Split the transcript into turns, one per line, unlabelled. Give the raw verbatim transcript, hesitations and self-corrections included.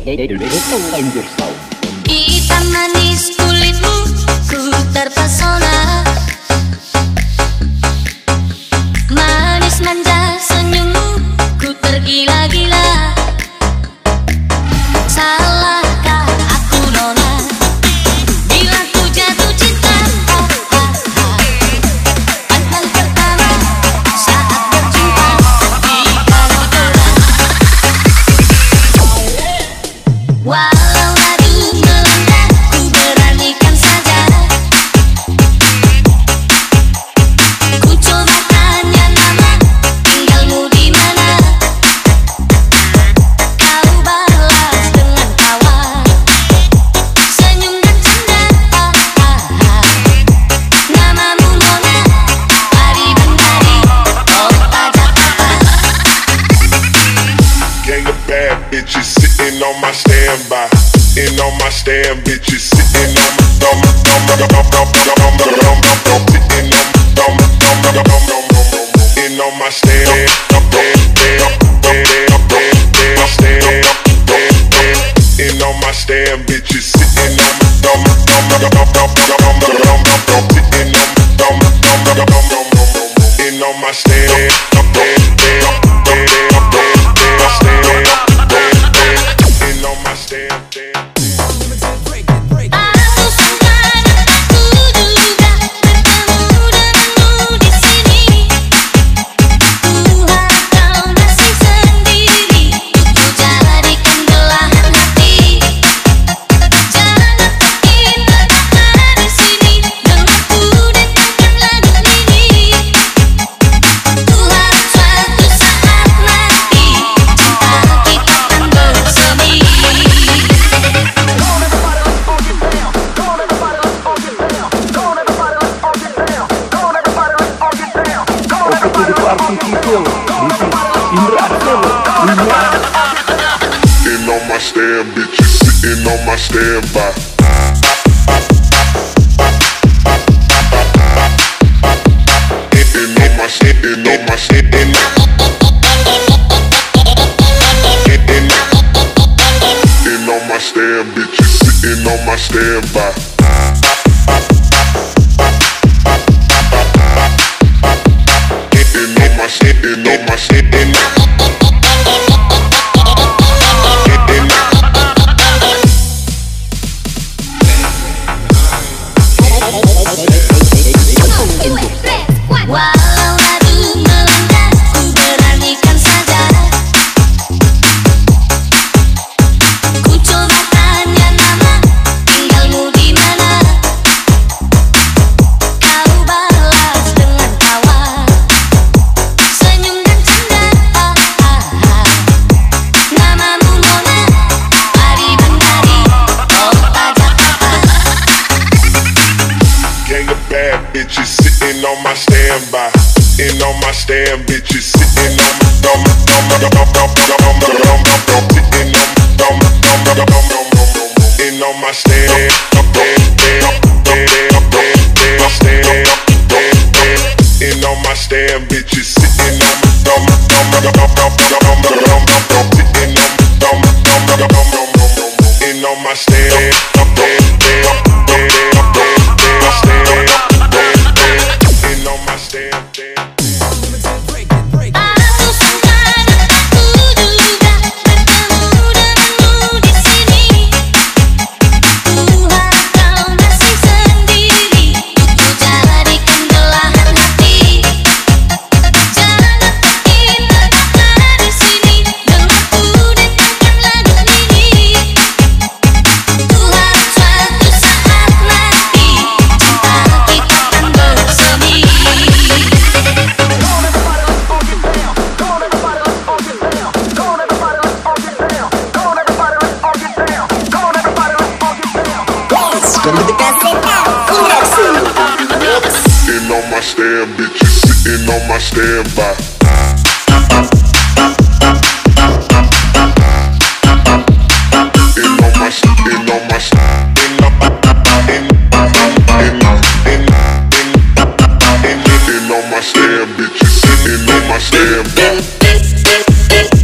Hitam manis kulitmu, ku terpesona. Manis manja senyummu, ku tergila-gila. Salahkah aku nona, bila ku jatuh cinta? Oh, ah, ah. Pandang pertama saat berjumpa di dalam gelap. Walau ragu melangkah, ku beranikan saja. Ku coba tanya nama, tinggalmu di mana? Kau balas dengan tawa, senyum dan canda. Ah, ah, ah. Namamu Nona, Pariban Dari, kota Jakarta.
Gang of bad bitches sitting on my standby. In on my stand, bitches sitting on my, on my, on my, on my, on my, on my, on my, sitting on my, on my, on my, on my, on my, in on my stand, up there, there, there, there, there, stand, there, there. In on my stand, bitches sitting on my, on my, on my, on my, on my, on my, on my, sitting on my, on my, on my, on my, on my, in on my stand, up there, there, there, there, there, stand, there, there. In on my stand, there.
Aku senang, aku juga bertemu denganmu di sini. Ku harap kau masih sendiri, ku jadikan belahan hati. Jangan pergi tetaplah di sini, denganku dengarkan lagu ini. Ku harap suatu saat nanti cinta kita akan bersemi.
Indra Axelo,
In on my stand, bitches sitting on my standby. In on my stand, in on my stand, in in on my stand, bitches sitting on my standby. In on my stand, in on my stand, in
Walau ragu melangkah, ku beranikan saja. Ku coba tanya nama, tinggalmu di mana? Kau balas dengan tawa, senyum dan canda. Ah, ah, ah. Namamu Nona, Pariban Dari, kota Jakarta.
gang of bad bitches sitting on my standby. In on my stand, bitches sitting on my, on my, on my, on my, on my, on my, on my, sitting on my, on my, on my, on my, on my, in on my stand, up there, there, there, there, there, stand, there, there. In on my stand, bitches sitting on my, on my, on my, on my, on my, on my, on my, sitting on my, on my, on my, on my, on my, in on my stand, up there, there, there, there, there, stand, there, there. In on my stand, there.
Aku senang, aku juga bertemu denganmu di sini. Ku harap kau masih sendiri, ku jadikan belahan hati. Jangan pergi tetaplah di sini, denganku dengarkan lagu ini. Ku harap suatu saat nanti cinta kita akan bersemi.
In on my stand, bitches sitting on my standby. In on my, in on my, in on my, in, in, in, in, in, in on my stand, bitches sitting on my standby.